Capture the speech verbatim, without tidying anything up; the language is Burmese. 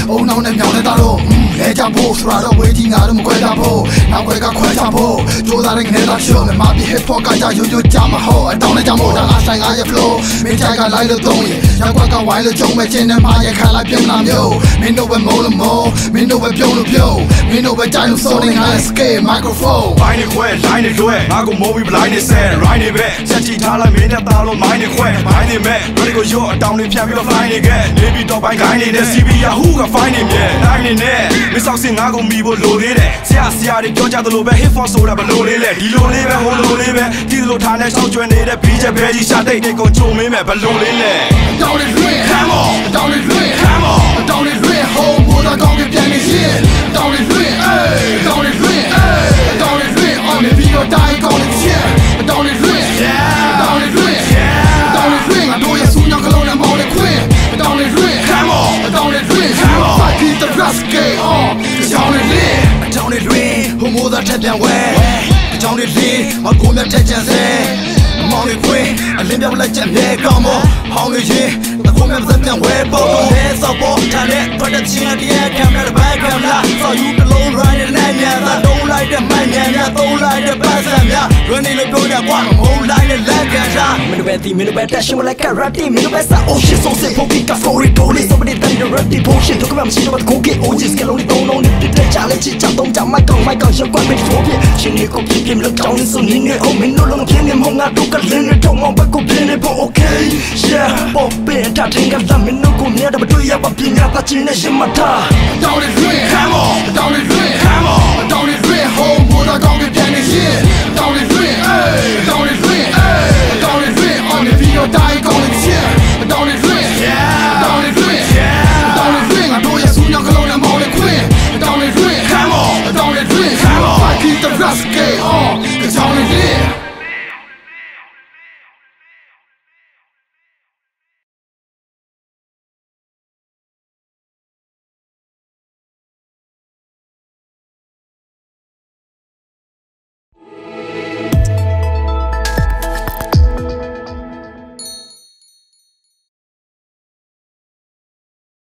အုံနောက်နဲ့မြောင်နေတာတော့လဲကြဖို့ဆိုတာတော့ဝေးကြီးငါတို့မခွဲကြဖို့နောက်ွယ်ကခွဲကြဖို့ကြိုးစားတဲ့ငနေသားရှုံးမှာပြီး hip hop ကကြရိုးရိုးကြမဟုတ်အတောင်းနဲ့ကြမို့ဒါငါဆိုင်ငါရဲ့ flow မင်းကြိုက်ကလိုက်လို့သုံးရင်ရောက်ကွက်ကဝိုင်းလို့ကြုံမဲ့ချင်းနဲ့မှာရခံလိုက်ပြုံးလာမျိုးမင်းတို့ပဲမိုးလို့မိုးမင်းတို့ပဲပြုံးလို့ပြုံးမင်းတို့ပဲကြိုက်လို့စိုးနေငါ escape microphone ဘိုင်းနဲ့ခွဲ line နဲ့တွဲငါကိုမိုးပြီး blind နဲ့ set right နဲ့ပဲချက်ချီထားလိုက်မင်းနဲ့သားလို့ mind နဲ့ခွဲ mind နဲ့မဲ့ဘယ်ကိုရောအတောင်းနဲ့ဖြတ်ပြီးတော့ fly နဲ့ခဲ့နေပြီးတော့ဘိုင်းကိုင်းနေတဲ့ C B Yahoo က fine နဲ့မြဲ line နဲ့နဲ့မင်းဆောက်စင်ငါကိုမီဖို့လိုသေးတယ်ဆရာဆရာတွေပြောကြသလိုပဲ hip hop ဆိုတာဘလို့လေးလဲဒီလိုလေးပဲဟိုလိုလေးပဲဒီလိုထားနဲ့ရှောက်ကျွဲနေတဲ့ B ချက်ပဲကြီးရှာတိတ်တွေကိုချုံမင်းမဲ့ဘလို့လေးလဲတောင်းလေးလွင် come on တောင်းလေးလွင် come on တောင်းလေးလွင် home ဘောတော့ကောင်းကပြန်နေရှင်တောင်းလေးလွင် hey တောင်းလေးလွင် hey တောင်းလေးလွင် on the video die ကောင်းလေးရှင်တောင်းလေးလွင် yeah တောင်းလေးလွင် yeah တောင်းလေးလွင်ငါတို့ရဲ့စူးညောင်းကလုံးနဲ့မောင်းလေးခွင်တောင်းလေးလွင် come on တောင်းလေးလွင် come on fight the rascal on တောင်းလေးလွင်တောင်းလေးလွင်ဟိုမိုးသားထက်ပြန်ဝဲတောင်းလေးလွင်မကိုမြတ်ထက်ချန်စဲမောင်လေးခွင်အလင်းပြောင်းလိုက်ချက်မြဲကောင်းမောဟောင်းလေးရင်တခုမြတ်စက်ပြန်ဝဲပေါ်တော့လဲစောပေါ်ထားတဲ့ production တရားကင်မရာဘက်ကင်မရာစောယူတလုံး right နဲ့မြန်သာလုံးလိုက်တဲ့မှန်မြန်များသုံးလိုက်တဲ့ပတ်စံများလွန်နေလို့ပြောကြကွာမုန်းလိုက်တဲ့လက်ကန်စားမင်းတို့ပဲဒီမင်းတို့ပဲတက်ရှင်မလိုက် karate မင်းတို့ပဲစာ oh shit so sick ဖို့က story goalie somebody done the rap devotion တို့ကမှမရှိတော့ကိုကေoh just ကလုံးလေးသုံးလုံးနဲ့ပြတဲ့ challenge ချတော့ကြမိုက်ကောင်မိုက်ကောင်ရှောက်ကွက်ပြီးဆိုပြရှင်နေကိုပြပြမလို့တောင်းနေဆိုနေနေ oh မင်းတို့လုံးပြင်းနေမုံငါတို့ကလင်းနေတော့မဘကိုပြင်းနေဖို့ okay yeah pop in တာထင်ကသမင်းတို့ကိုမြတ်တော့တွေ့ရပါပြညာတာချင်းနဲ့ရှင်မထားတောင်းလေးလွင် come on တောင်းလေးလွင် come on တောင်းလေးလွင် home ဘောတော့ကောင်းကပြန်နေရှင်တောင်းလေးလွင် hey